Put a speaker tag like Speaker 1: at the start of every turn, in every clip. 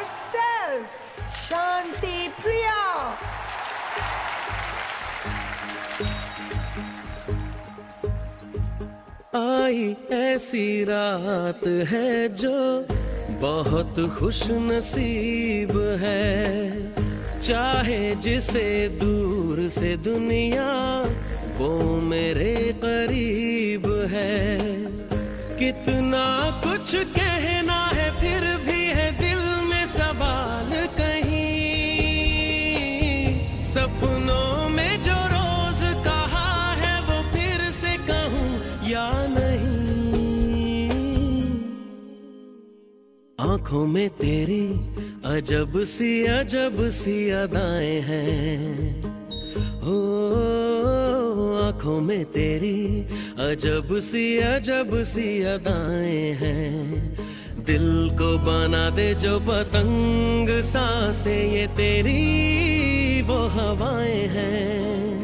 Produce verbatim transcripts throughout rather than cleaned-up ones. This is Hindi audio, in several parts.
Speaker 1: herself, Shanti Priya.
Speaker 2: आई ऐसी रात है जो बहुत खुश नसीब है, चाहे जिसे दूर से दुनिया वो मेरे करीब है। कितना कुछ कहना है फिर भी है दिल में सवाल कहीं, सपनों में जो रोज कहा है वो फिर से कहूँ या नहीं। आंखों में तेरी अजब सी अजब सी अदाएं हैं, हो आंखों में तेरी अजब सी अजब सी अदाएं हैं। दिल को बना दे जो पतंग सांसें ये तेरी वो हवाएं हैं।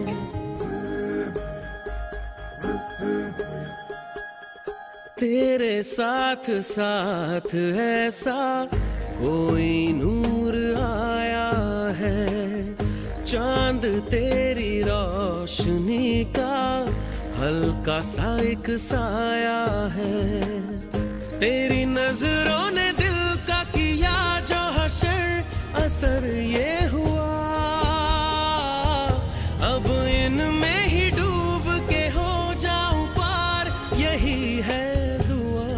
Speaker 2: तेरे साथ साथ ऐसा कोई नूर आया है, चांद तेरी रोशनी का हल्का सा एक साया है। तेरी नजरों ने दिल का किया जो हशर असर ये हुआ, अब इनमें ही डूब के हो जाऊं पार यही है दुआ।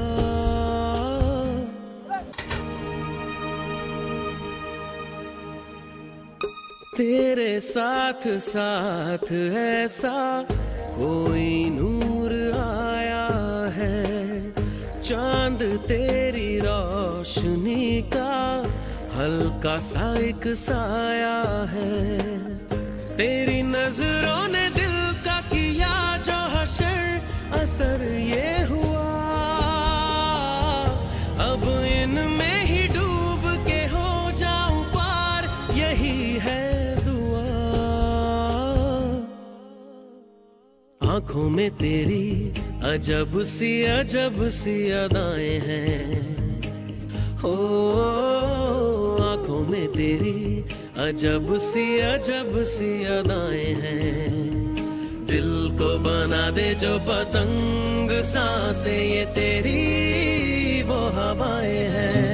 Speaker 2: तेरे साथ साथ ऐसा कोई नूर आया है, चांद तेरी रोशनी का हल्का सा एक साया है। तेरी नजरों ने दिल का किया जो हशर असर ये हुआ, अब इनमें ही डूब के हो जाऊं पार यही है दुआ। आंखों में तेरी अजब सी अजब सी अदाएं हैं, हो आंखों में तेरी अजब सी अजब सी अदाएं हैं। दिल को बना दे जो पतंग सांसें ये तेरी वो हवाएं हैं।